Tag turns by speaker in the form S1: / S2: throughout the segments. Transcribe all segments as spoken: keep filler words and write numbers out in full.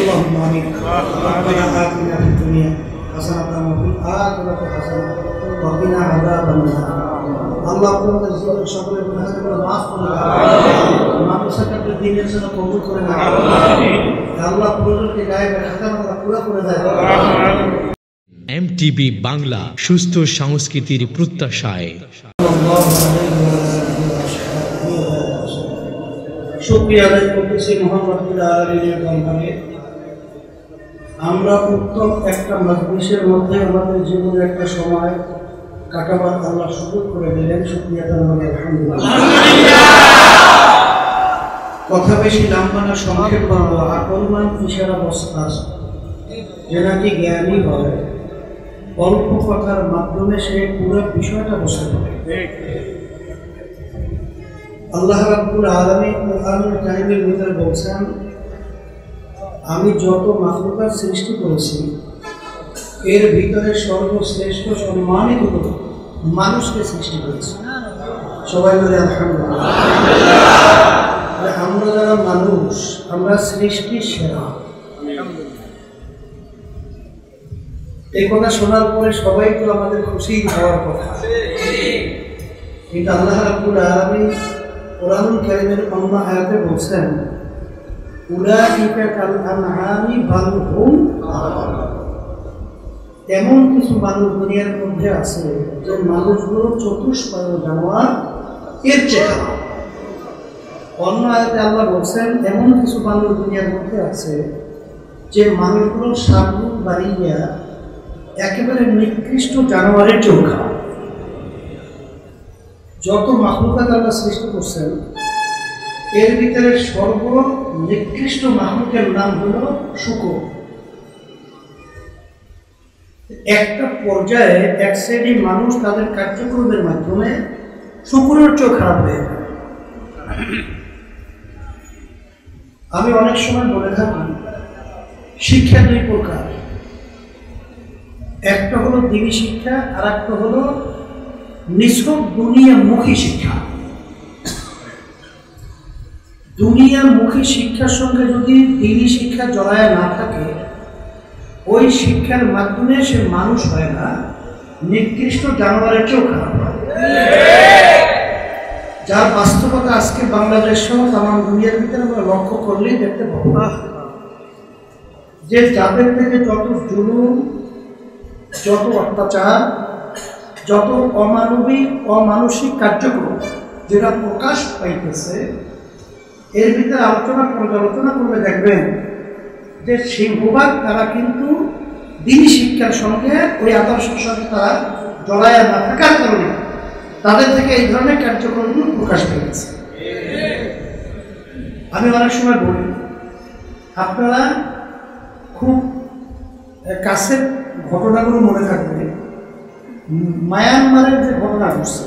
S1: اللهم آمين ربنا آتنا في الدنيا حسنة وفي الآخرة حسنة وقنا عذاب النار আল্লাহ আপনাদের জীবনের সকল গুনাহগুলো মাফ করে দাও মানুষকে দিনের জন্য কবুল করে নাও আমিন আল্লাহ প্রয়োজনকে গায়েবের খাতাটা পুরো করে দাও আমিন
S2: এমটিভি বাংলা সুস্থ সংস্কৃতির প্রত্যাশায়
S1: শুকরিয়া আদায় করতেছি মহান রব্বুল আলামিনের দরবারে আমরা উত্তম একটা মজলিসের মধ্যে আমাদের জীবনের একটা সময় কাটাবার আল্লাহ সুযোগ করে দিলেন শুকরিয়া তাআলা আলহামদুলিল্লাহ কথা বেশি লম্বা না সংক্ষেপ করবো আকলমান ইশারা বস্তাস যে নাকি জ্ঞানী হয় অল্প কথার মাধ্যমে সে পুরো বিষয়টা বুঝতে পারে আল্লাহ রাব্বুল আলামিন কোরআনুল কারীমের ভিতরে বলছেন আমি যত মাখলুকাত সৃষ্টি করেছি এর ভিতরে সর্বশ্রেষ্ঠ সম্মানিত মানুষকে সৃষ্টি করেছি সবাই বলে আলহামদুলিল্লাহ আমরা যারা মানুষ আমরা সৃষ্টির সেরা এই কথা শোনার পরে সবাই তো আমাদের খুশি হওয়ার কথা কিন্তু আল্লাহ রাব্বুল আলামিন কোরআনুল কারীমের অন্য আয়াতে বলছেন উলাইকা কাল আনআমি বাল হুম এমন কিছু মানুষ দুনিয়ার মধ্যে আছে যে মানুষগুলো চতুষ্পায় জানোয়ার এর চেয়ে অন্য আয়াতে আল্লাহ বলছেন এমন কিছু মানুষ দুনিয়ার মধ্যে আছে যে মানুষগুলো সাবুন বাড়িয়া একেবারে নিকৃষ্ট জানোয়ারের চেয়েও খারাপ যত মাখলুকাত আল্লাহ সৃষ্টি করছেন এর ভিতরে সর্ব নিকৃষ্ট মাখলুকের নাম হল শূকর একটা পর্যায়ে এক শ্রেণীর মানুষ তাদের কার্যক্রমের মাধ্যমে শূকরের চেয়েও খারাপ হয়ে যায় আমি অনেক সময় বলে থাকি শিক্ষা দুই প্রকার একটা হলো দিনী শিক্ষা আর একটা হলো নিছক দুনিয়ামুখী শিক্ষা দুনিয়ামুখী শিক্ষার সঙ্গে যদি দিনী শিক্ষা জড়ায় না থাকে ওই শিক্ষার মাধ্যমে সে মানুষ হয় না নিকৃষ্ট জানোয়ারের চেয়েও খারাপ হয় যার বাস্তবতা আজকে বাংলাদেশ সহ তামাম দুনিয়ার ভিতরে আমরা লক্ষ্য করলেই দেখতে পাবো যে যাদের থেকে যত জুলুম যত অত্যাচার যত অমানবিক অমানসিক কার্যক্রম যেটা প্রকাশ পাইতেছে এর ভিতরে আলোচনা পর্যালোচনা করলে দেখবেন যে সিংহভাগ তারা কিন্তু দিনী শিক্ষার সঙ্গে ওই আদর্শের সঙ্গে তারা জড়ায় না থাকার কারণে তাদের থেকে এই ধরনের কার্যক্রমগুলো প্রকাশ পেয়েছে আমি অনেক সময় বলি আপনারা খুব কাছের ঘটনাগুলো মনে থাকবে মায়ানমারের যে ঘটনা ঘটছে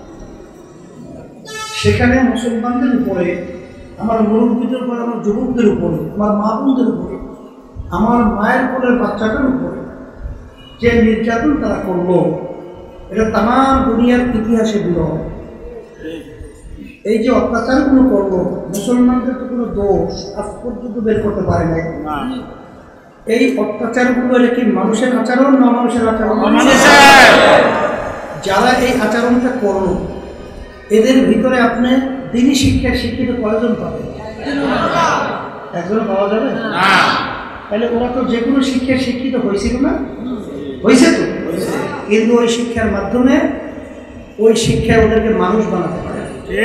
S1: সেখানে মুসলমানদের উপরে আমার মুরব্বীদের উপরে আমার যুবকদের উপরে আমার মা বোনদের উপরে আমার মায়ের কোলের বাচ্চাটার উপরে যে নির্যাতন তারা করলো এটা তামাম দুনিয়ার ইতিহাসে বিরল এই যে অত্যাচারগুলো করলো মুসলমানদের তো কোনো দোষ আজ পর্যন্ত বের করতে পারে নাই এই অত্যাচারগুলো এটা কি মানুষের আচরণ না মানুষের আচরণ যারা এই আচরণটা করলো এদের ভিতরে আপনি দিনী শিক্ষায় শিক্ষিত কয়জন পাবেন একজন পাওয়া যাবে তাহলে ওরা তো যে কোনো শিক্ষায় শিক্ষিত হয়েছিল না হয়েছে তো কিন্তু ওই শিক্ষার মাধ্যমে ওই শিক্ষায় ওদেরকে মানুষ বানাতে পারে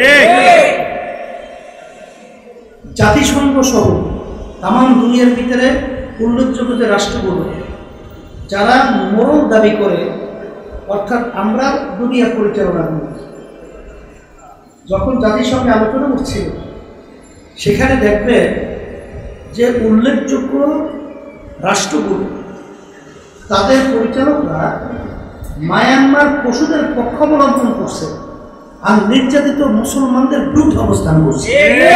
S1: জাতিসংঘ সহ তামাম দুনিয়ার ভিতরে উল্লেখযোগ্য যে রাষ্ট্রগুলো যারা মোরল দাবি করে অর্থাৎ আমরা দুনিয়া পরিচালনা করি যখন জাতিসংঘে আলোচনা করছিল সেখানে দেখবে যে উল্লেখযোগ্য রাষ্ট্রগুলো তাদের পরিচালকরা মায়ানমার পশুদের পক্ষ অবলম্বন করছে আর নির্যাতিত মুসলমানদের বিরুদ্ধে অবস্থান করছে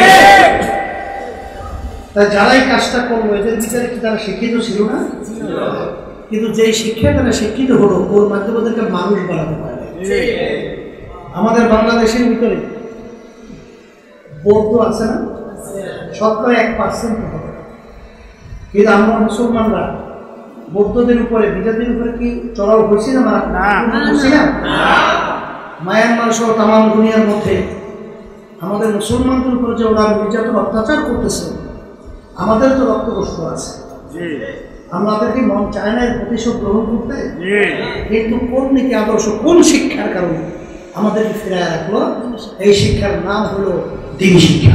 S1: তাই যারা এই কাজটা করবো এদের ভিতরে কি তারা শিক্ষিত ছিল না কিন্তু যেই শিক্ষায় তারা শিক্ষিত হলো ওর মাধ্যমে ওদেরকে মানুষ বানাতে পারে আমাদের বাংলাদেশের ভিতরে বৌদ্ধ আছে না শতকরা এক পার্সেন্ট কিন্তু আমরা মুসলমানরা বৌদ্ধদের উপরে বিজাতির উপরে কি চড়াও হয়েছি না না? মায়ানমার সহ তামাম দুনিয়ার মধ্যে আমাদের মুসলমানদের উপরে যে ওরা নির্যাতন অত্যাচার করতেছে, আমাদের তো রক্তকষ্ট আছে, আমাদেরকে মন চায় না এর প্রতিশোধ গ্রহণ করতে। কিন্তু কোন নীতি আদর্শ, কোন শিক্ষার কারণে আমাদেরকে ফিরায় রাখলো? এই শিক্ষার নাম হলো দ্বীন শিক্ষা।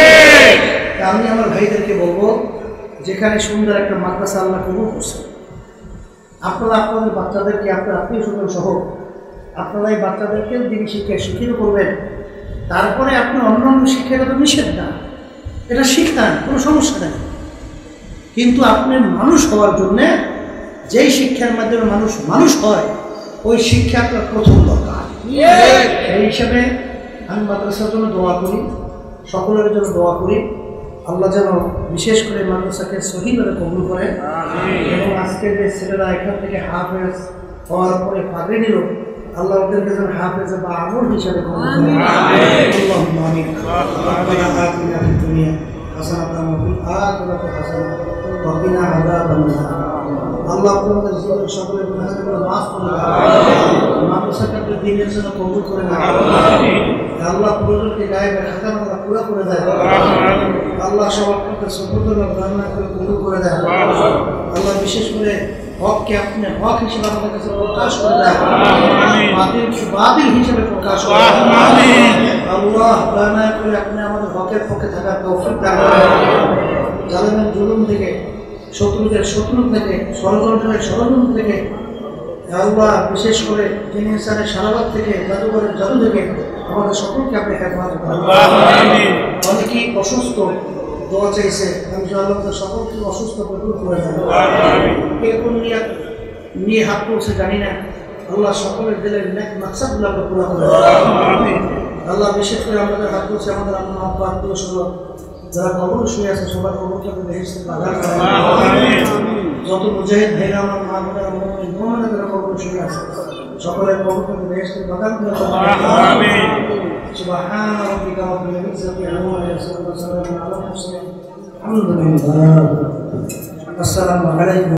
S1: আমি আমার ভাইদেরকে বলবো, যেখানে সুন্দর একটা মাদ্রাসা আল্লাহ কবুল করছে, আপনারা আপনাদের বাচ্চাদেরকে, আপনার আত্মীয় স্বজন সহ আপনারা এই বাচ্চাদেরকে দ্বীন শিক্ষায় শিক্ষিত করবেন। তারপরে আপনি অন্যান্য শিক্ষাটা তো নিষেধ না, এটা শিখতেন, কোনো সমস্যা নেই। কিন্তু আপনি মানুষ হওয়ার জন্যে, যেই শিক্ষার মাধ্যমে মানুষ মানুষ হয়, ওই শিক্ষা আপনার প্রথম দরকার। এই হিসাবে আমি মাদ্রাসার জন্য দোয়া করি, সকলের জন্য দোয়া করি, আল্লাহ যেন বিশেষ করে মাদ্রাসাকে সহিভাবে কবুল করে। এবং আজকে যে ছেলেরা এখান থেকে হাফেজ হওয়ার পরে পাগড়ি নিল, আল্লাহ ওদেরকে যেন হাফেজ বা আমল হিসাবে কবুল করে। আল্লাহুম্মা আমিন। রব্বানা আতিনা ফিদ দুনিয়া হাসানাতান ওয়া ফিল আখিরাতি হাসানাতান ওয়া কিনা আযাবান নার। আল্লাহ আপনাদের জীবনের সকলের গুনাহগুলো মাফ করে দাও, মাদ্রাসাকে আপনি দ্বীনের জন্য কবুল করে নাও। আল্লাহ প্রয়োজনকে গায়েবের খাতার মধ্যে পুরা করে দেয়। আল্লাহ সবার প্রতি সুবহানাল্লাহ দান করে কবুল করে দেয়। আল্লাহ বিশেষ করে হককে আপনি হক হিসেবে আমাদের কাছে প্রকাশ করে দেয়, বাতিল বাতিল হিসেবে প্রকাশ করে দেয়। আল্লাহ দয়া করে আপনি আমাদের হকের পক্ষে থাকার তৌফিক দান করেন। জালেমের জুলুম থেকে, শত্রুদের শত্রু থেকে, ষড়যন্ত্রের ষড়যন্ত্র থেকে, আল্লাহ বিশেষ করে যিনি ইনসানের সারাবাদ থেকে, জাদুঘরের জাদু থেকে আমাদের সকলকে আপনি হেফাজত করেন। অনেকেই অসুস্থ, দোয়া চাইছে, আমি আল্লাহ সকলকে অসুস্থ দূর করে দেন। কে কোন নিয়ে নিয়ে হাত তুলছে জানি না, আল্লাহ সকলের দিলের নেক মাকসাদগুলোকে পুরো করে দেন। আল্লাহ বিশেষ করে আমাদের হাত তুলছে, আমাদের আম্মা আব্বা আত্মীয় স্বজন যারা কবর শুয়ে আছে, সবার কবরকে বেহেশতে বাধা করেন। যত মুজাহিদ ভাইরা আমার মা বোনেরা মোহাম্মদ যারা কবর শুয়ে আছে, সকলের কবরকে বেহেশতে বাধা করেন। সুবহান রাব্বিকা রাব্বিল ইজ্জাতি আম্মা ইয়াসিফুন ওয়া সালামুন আলাল মুরসালিন। আলহামদুলিল্লাহ। আসসালামু আলাইকুম।